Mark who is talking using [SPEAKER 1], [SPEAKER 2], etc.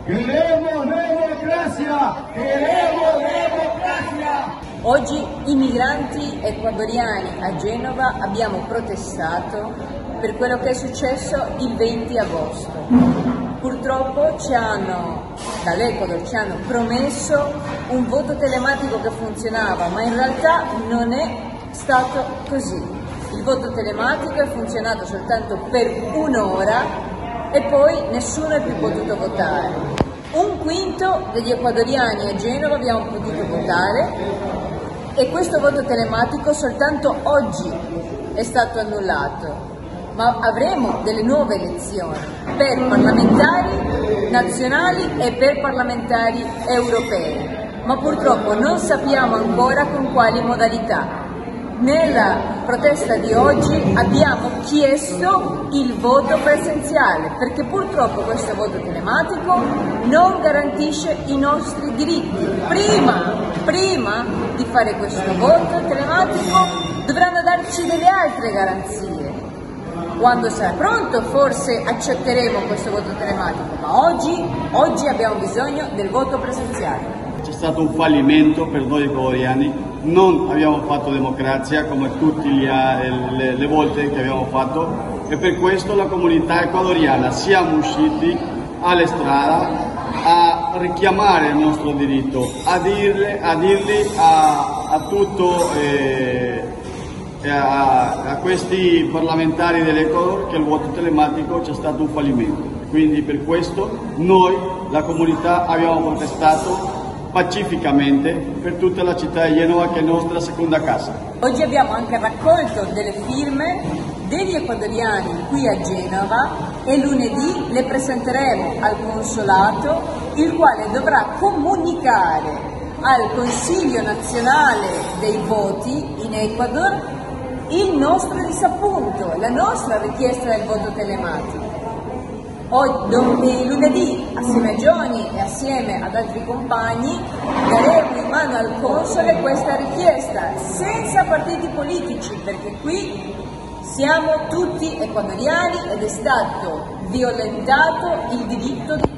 [SPEAKER 1] Queremos democracia! Queremos democracia!
[SPEAKER 2] Oggi i migranti ecuadoriani a Genova abbiamo protestato per quello che è successo il 20 agosto. Purtroppo dall'Ecuador ci hanno promesso un voto telematico che funzionava, ma in realtà non è stato così. Il voto telematico è funzionato soltanto per un'ora e poi nessuno è più potuto votare. Un quinto degli ecuadoriani a Genova abbiamo potuto votare e questo voto telematico soltanto oggi è stato annullato. Ma avremo delle nuove elezioni per parlamentari nazionali e per parlamentari europei, ma purtroppo non sappiamo ancora con quali modalità. Nella protesta di oggi abbiamo chiesto il voto presenziale, perché purtroppo questo voto telematico non garantisce i nostri diritti. Prima di fare questo voto telematico dovranno darci delle altre garanzie. Quando sarà pronto forse accetteremo questo voto telematico, ma oggi abbiamo bisogno del voto presenziale.
[SPEAKER 3] C'è stato un fallimento per noi ecuadoriani, non abbiamo fatto democrazia come tutte le volte che abbiamo fatto e per questo la comunità ecuadoriana siamo usciti alla strada a richiamare il nostro diritto, a dirgli a questi parlamentari dell'Ecuador che il voto telematico c'è stato un fallimento. Quindi per questo noi, la comunità, abbiamo protestato pacificamente per tutta la città di Genova, che è nostra seconda casa.
[SPEAKER 2] Oggi abbiamo anche raccolto delle firme degli ecuadoriani qui a Genova e lunedì le presenteremo al consolato, il quale dovrà comunicare al Consiglio nazionale dei voti in Ecuador il nostro disappunto, la nostra richiesta del voto telematico. Lunedì, assieme a Gioni e assieme ad altri compagni, daremo in mano al console questa richiesta, senza partiti politici, perché qui siamo tutti ecuadoriani ed è stato violentato il diritto di